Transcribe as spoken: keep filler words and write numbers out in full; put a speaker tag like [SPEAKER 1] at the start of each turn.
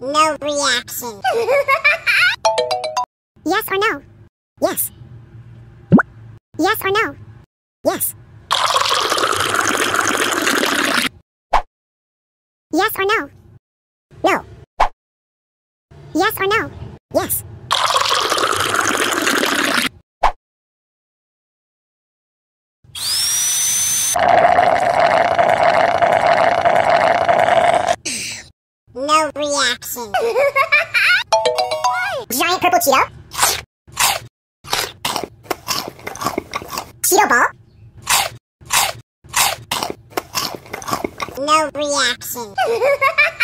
[SPEAKER 1] No reaction. Yes or no? Yes. Yes or no? Yes. Yes or no? No. Yes or no? Yes. No reaction. Giant purple Cheeto. Cheeto ball. No reaction.